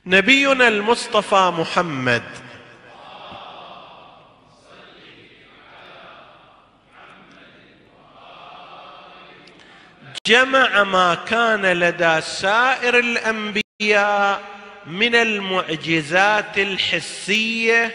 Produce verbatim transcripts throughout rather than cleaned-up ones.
نبينا المصطفى محمد جمع ما كان لدى سائر الأنبياء من المعجزات الحسية،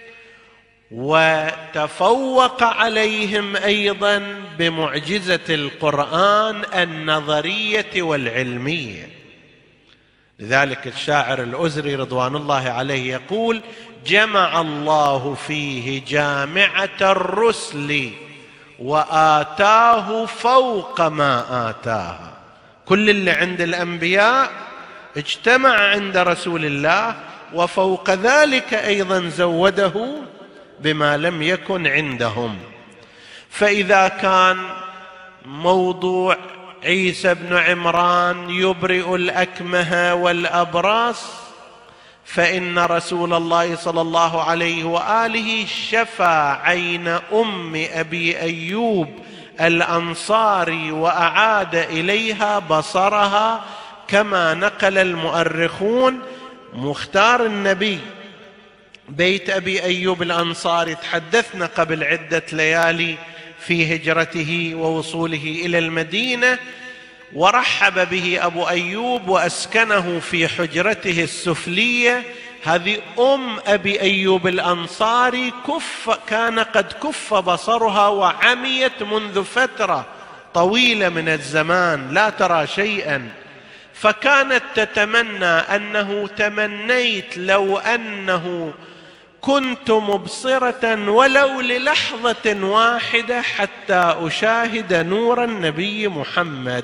وتفوق عليهم أيضا بمعجزة القرآن النظرية والعلمية. لذلك الشاعر الأزري رضوان الله عليه يقول: جمع الله فيه جامعة الرسل وآتاه فوق ما آتاها. كل اللي عند الأنبياء اجتمع عند رسول الله، وفوق ذلك أيضا زوده بما لم يكن عندهم. فإذا كان موضوع عيسى بن عمران يبرئ الأكمه والأبراس، فإن رسول الله صلى الله عليه وآله شفى عين أم أبي أيوب الأنصاري وأعاد إليها بصرها، كما نقل المؤرخون. مختار النبي بيت أبي أيوب الأنصاري تحدثنا قبل عدة ليالي في هجرته ووصوله إلى المدينة، ورحب به أبو أيوب وأسكنه في حجرته السفلية. هذه أم أبي أيوب الأنصاري كف كان قد كف بصرها وعميت منذ فترة طويلة من الزمان لا ترى شيئا، فكانت تتمنى أنه تمنيت لو أنه كنت مبصرة ولو للحظة واحدة حتى أشاهد نور النبي محمد.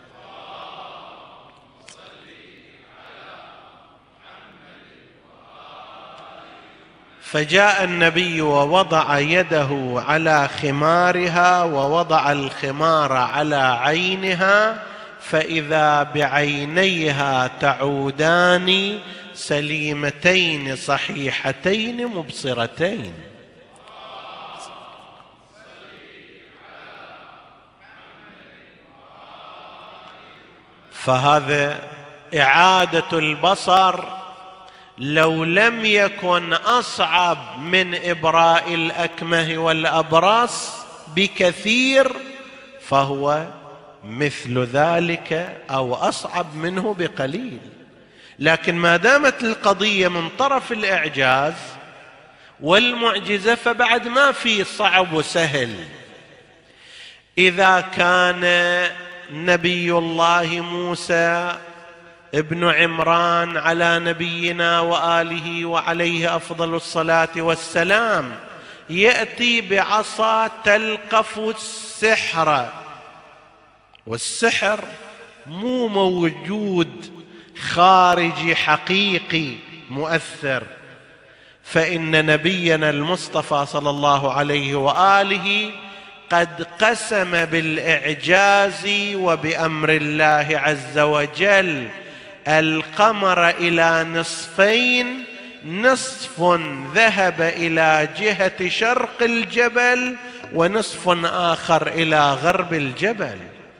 فجاء النبي ووضع يده على خمارها ووضع الخمار على عينها، فإذا بعينيها تعودان سليمتين صحيحتين مبصرتين. فهذا إعادة البصر لو لم يكن أصعب من إبراء الأكمه والأبراس بكثير، فهو مثل ذلك أو أصعب منه بقليل. لكن ما دامت القضية من طرف الإعجاز والمعجزة فبعد ما في صعب وسهل. إذا كان نبي الله موسى ابن عمران على نبينا وآله وعليه أفضل الصلاة والسلام يأتي بعصا تلقف السحر، والسحر مو موجود خارجي حقيقي مؤثر، فإن نبينا المصطفى صلى الله عليه وآله قد قسم بالإعجاز وبأمر الله عز وجل القمر إلى نصفين، نصف ذهب إلى جهة شرق الجبل ونصف آخر إلى غرب الجبل.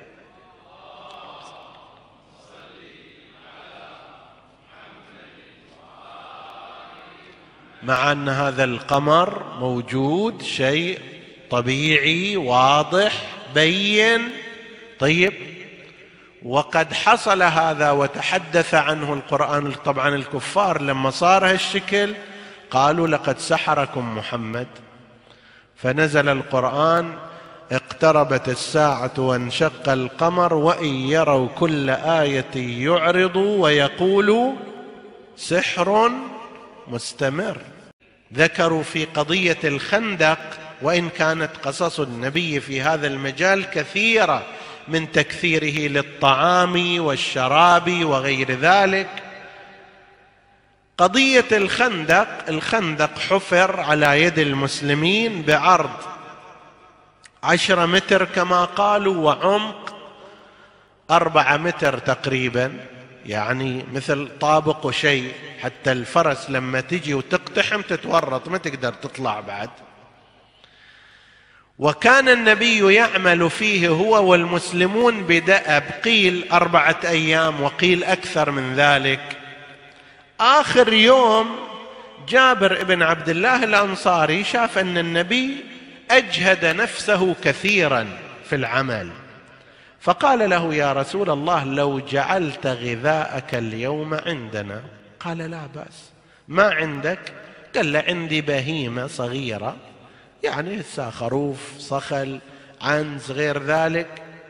مع أن هذا القمر موجود، شيء طبيعي واضح بين. طيب، وقد حصل هذا وتحدث عنه القرآن. طبعا الكفار لما صار هالشكل قالوا لقد سحركم محمد، فنزل القرآن: اقتربت الساعة وانشق القمر وإن يروا كل آية يعرضوا ويقولوا سحر مستمر. ذكروا في قضية الخندق، وإن كانت قصص النبي في هذا المجال كثيرة من تكثيره للطعام والشراب وغير ذلك، قضية الخندق، الخندق حفر على يد المسلمين بعرض عشرة متر كما قالوا، وعمق أربعة متر تقريبا، يعني مثل طابق وشيء، حتى الفرس لما تجي وتقتحم تتورط ما تقدر تطلع بعد. وكان النبي يعمل فيه هو والمسلمون بدأب، قيل أربعة أيام وقيل أكثر من ذلك. آخر يوم جابر بن عبد الله الأنصاري شاف أن النبي أجهد نفسه كثيرا في العمل، فقال له: يا رسول الله، لو جعلت غذاءك اليوم عندنا. قال: لا بأس. ما عندك؟ قال: له: عندي بهيمة صغيرة، يعني خروف، صخل، عنز، غير ذلك،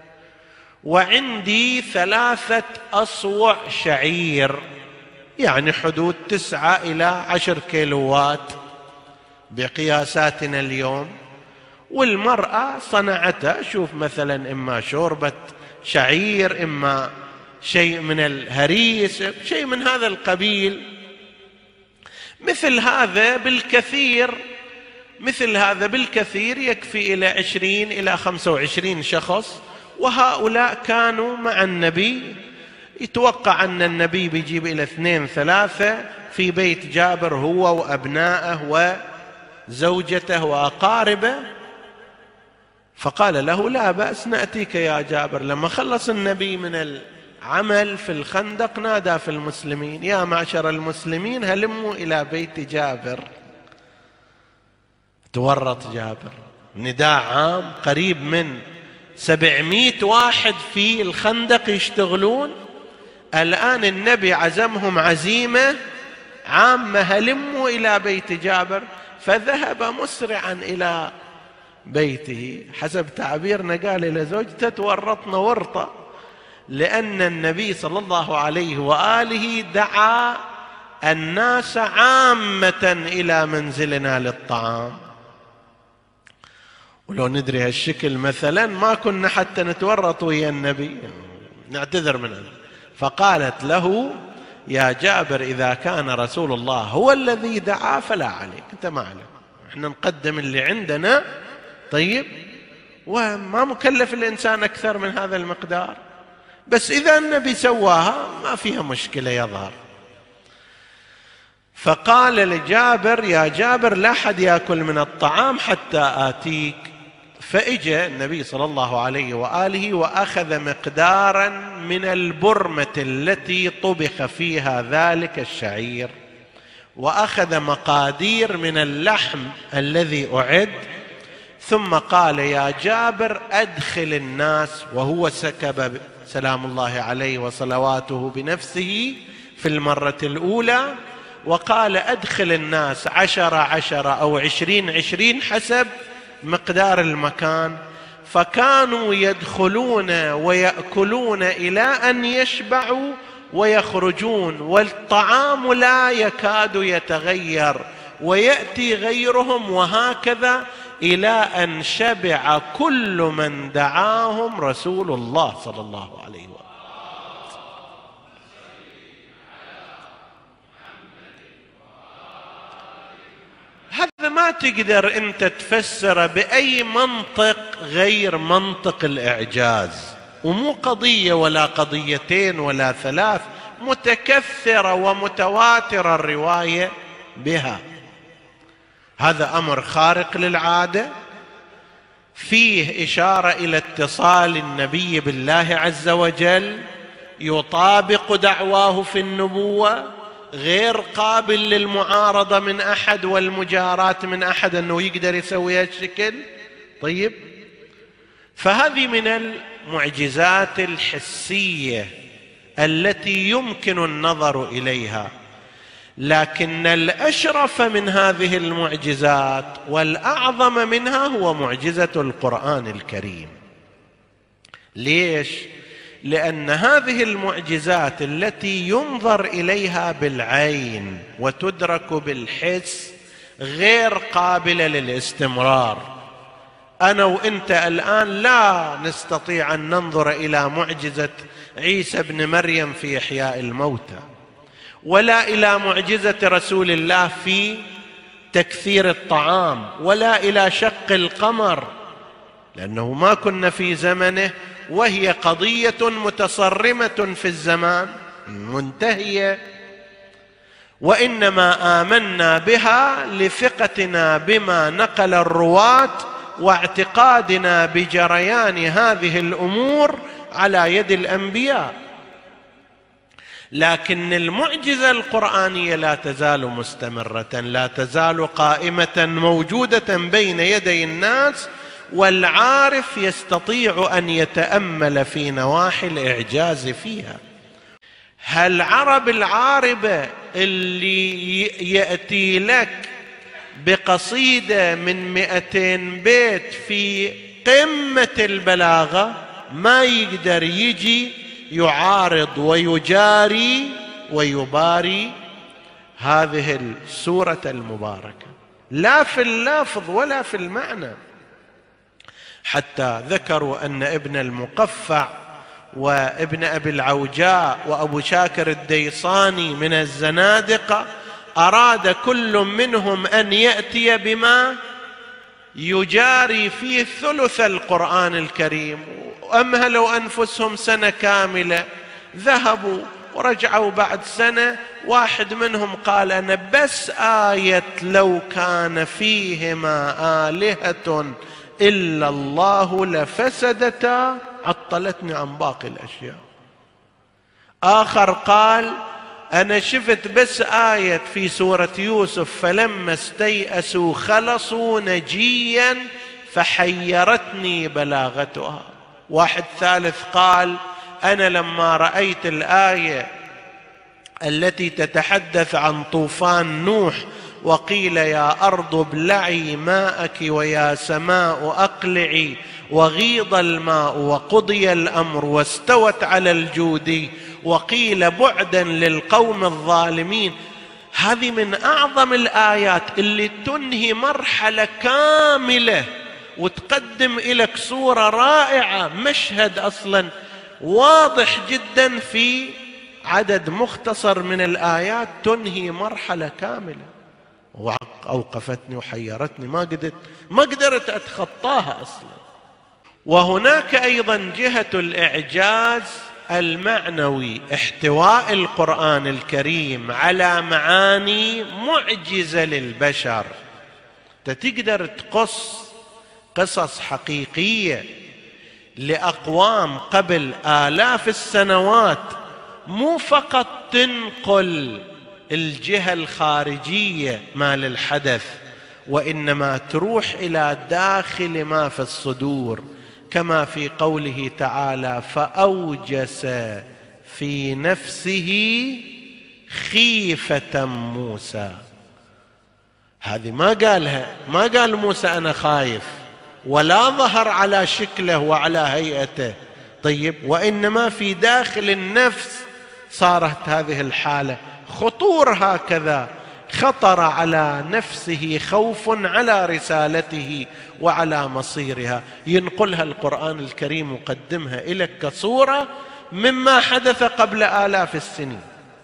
وعندي ثلاثة أصوع شعير، يعني حدود تسعة إلى عشر كيلوات بقياساتنا اليوم، والمرأة صنعتها، شوف مثلا إما شوربة شعير، إما شيء من الهريس، شيء من هذا القبيل. مثل هذا بالكثير مثل هذا بالكثير يكفي إلى عشرين إلى خمسة وعشرين شخص، وهؤلاء كانوا مع النبي. يتوقع أن النبي بيجيب إلى اثنين ثلاثة في بيت جابر، هو وأبنائه وزوجته وأقاربه. فقال له: لا بأس، نأتيك يا جابر. لما خلص النبي من العمل في الخندق نادى في المسلمين: يا معشر المسلمين، هلموا إلى بيت جابر. تورط جابر، نداء عام، قريب من سبعمائة واحد في الخندق يشتغلون. الآن النبي عزمهم عزيمة عامة: هلموا إلى بيت جابر. فذهب مسرعا إلى بيته. حسب تعبيرنا قال إلى زوجته: تورطنا ورطة، لأن النبي صلى الله عليه وآله دعا الناس عامة إلى منزلنا للطعام، ولو ندري هالشكل مثلا ما كنا حتى نتورط ويا النبي، نعتذر منه. فقالت له: يا جابر، إذا كان رسول الله هو الذي دعا فلا عليك، أنت ما عليك، احنا نقدم اللي عندنا، طيب، وما مكلف الإنسان أكثر من هذا المقدار، بس إذا النبي سواها ما فيها مشكلة يظهر. فقال لجابر: يا جابر، لا حد يأكل من الطعام حتى آتيك. فإجى النبي صلى الله عليه وآله وأخذ مقدارا من البرمة التي طبخ فيها ذلك الشعير، وأخذ مقادير من اللحم الذي أعد، ثم قال: يا جابر، أدخل الناس. وهو سكب سلام الله عليه وصلواته بنفسه في المرة الأولى، وقال: أدخل الناس عشرة عشرة أو عشرين عشرين حسب مقدار المكان. فكانوا يدخلون ويأكلون إلى أن يشبعوا ويخرجون، والطعام لا يكاد يتغير، ويأتي غيرهم، وهكذا إلى أن شبع كل من دعاهم رسول الله صلى الله عليه وسلم. هذا ما تقدر أنت تفسر بأي منطق غير منطق الإعجاز، ومو قضية ولا قضيتين ولا ثلاث، متكثرة ومتواترة الرواية بها. هذا أمر خارق للعادة، فيه إشارة إلى اتصال النبي بالله عز وجل، يطابق دعواه في النبوة، غير قابل للمعارضة من أحد والمجاراة من أحد أنه يقدر يسوي هالشكل. طيب، فهذه من المعجزات الحسية التي يمكن النظر إليها، لكن الأشرف من هذه المعجزات والأعظم منها هو معجزة القرآن الكريم. ليش؟ لأن هذه المعجزات التي ينظر إليها بالعين وتدرك بالحس غير قابلة للاستمرار. أنا وإنت الآن لا نستطيع أن ننظر إلى معجزة عيسى بن مريم في إحياء الموتى، ولا إلى معجزة رسول الله في تكثير الطعام، ولا إلى شق القمر، لأنه ما كنا في زمنه، وهي قضية متصرمة في الزمان منتهية، وإنما آمنا بها لثقتنا بما نقل الرواة واعتقادنا بجريان هذه الأمور على يد الأنبياء. لكن المعجزة القرآنية لا تزال مستمرة، لا تزال قائمة موجودة بين يدي الناس، والعارف يستطيع أن يتأمل في نواحي الإعجاز فيها. هالعرب العاربة اللي يأتي لك بقصيدة من مئتين بيت في قمة البلاغة ما يقدر يجي يعارض ويجاري ويباري هذه السورة المباركة، لا في اللفظ ولا في المعنى. حتى ذكروا أن ابن المقفع وابن أبي العوجاء وأبو شاكر الديصاني من الزنادقة أراد كل منهم أن يأتي بما يجاري فيه ثلث القرآن الكريم، وأمهلوا أنفسهم سنة كاملة، ذهبوا ورجعوا بعد سنة. واحد منهم قال أنا بس آية لو كان فيهما آلهة إلا الله لفسدتا عطلتني عن باقي الأشياء. آخر قال أنا شفت بس آية في سورة يوسف فلما استيأسوا خلصوا نجيا فحيرتني بلاغتها. واحد ثالث قال أنا لما رأيت الآية التي تتحدث عن طوفان نوح وقيل يا أرض ابلعي ماءك ويا سماء أقلعي وغيض الماء وقضي الأمر واستوت على الجودي وقيل بعدا للقوم الظالمين، هذه من أعظم الآيات اللي تنهي مرحلة كاملة وتقدم إليك صورة رائعة، مشهد أصلا واضح جدا في عدد مختصر من الآيات تنهي مرحلة كاملة. وأوقفتني وحيرتني، ما قدرت ما قدرت أتخطاها أصلا. وهناك أيضا جهة الإعجاز المعنوي، احتواء القرآن الكريم على معاني معجزة للبشر. تقدر تقص قصص حقيقية لأقوام قبل آلاف السنوات، مو فقط تنقل الجهة الخارجية ما للحدث، وإنما تروح إلى داخل ما في الصدور، كما في قوله تعالى فأوجس في نفسه خيفة موسى. هذه ما قالها، ما قال موسى أنا خايف، ولا ظهر على شكله وعلى هيئته، طيب، وإنما في داخل النفس صارت هذه الحالة، خطور هكذا، خطر على نفسه خوف على رسالته وعلى مصيرها، ينقلها القرآن الكريم ويقدمها إليك كصورة مما حدث قبل آلاف السنين.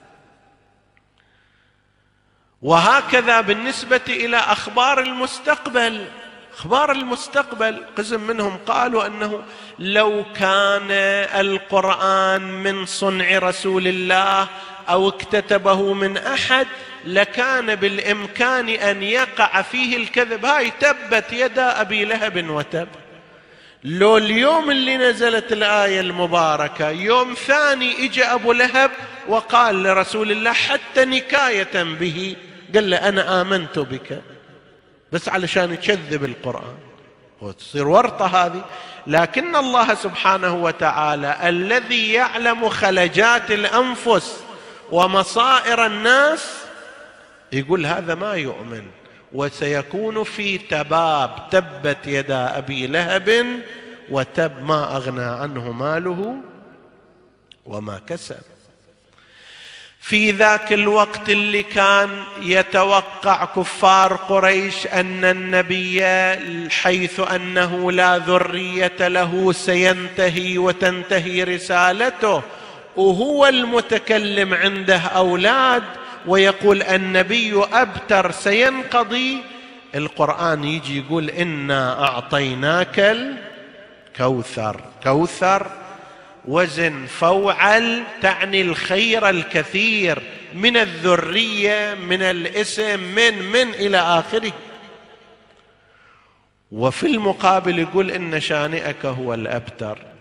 وهكذا بالنسبة إلى أخبار المستقبل. أخبار المستقبل قسم منهم قالوا أنه لو كان القرآن من صنع رسول الله أو اكتتبه من أحد لكان بالإمكان أن يقع فيه الكذب. هاي تبت يدا أبي لهب وتب. لو اليوم اللي نزلت الآية المباركة يوم ثاني إجى أبو لهب وقال لرسول الله حتى نكاية به، قال له أنا آمنت بك، بس علشان يكذب القرآن وتصير ورطة هذه. لكن الله سبحانه وتعالى الذي يعلم خلجات الأنفس ومصائر الناس يقول هذا ما يؤمن، وسيكون في تباب تبت يدا أبي لهب وتب ما أغنى عنه ماله وما كسب. في ذاك الوقت اللي كان يتوقع كفار قريش أن النبي حيث أنه لا ذرية له سينتهي وتنتهي رسالته، وهو المتكلم عنده أولاد ويقول النبي أبتر سينقضي، القرآن يجي يقول إنا أعطيناك الكوثر. كوثر وزن فوعل، تعني الخير الكثير من الذرية، من الاسم، من من إلى آخره. وفي المقابل يقول إن شانئك هو الأبتر.